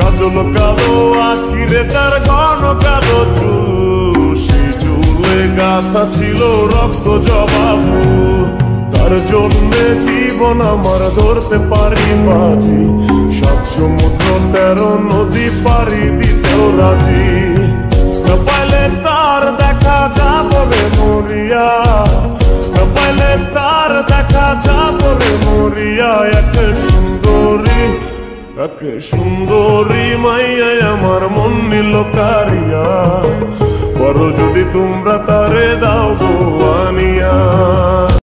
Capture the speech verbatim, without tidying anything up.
কাজল কালো আখিরে তার ঘন কালো চুল, সেই চুলে গাথা ছিল রক্ত জবা ফুল। তার জন্যে জীবন আমার ধরতে পারি বাজি, সাত সমুদ্র তেরো নদী পারি দিতেও রাজি। না পাইলে তার দেখা যাবো রে মরিয়া, না পাইলে তার দেখা যাবো রে মরিয়া। এক সুন্দরী এক সুন্দরী মাইয়া আমার মন নিল কারিয়া, বড় যদি তোমরা তারে দাও গো আনিয়া।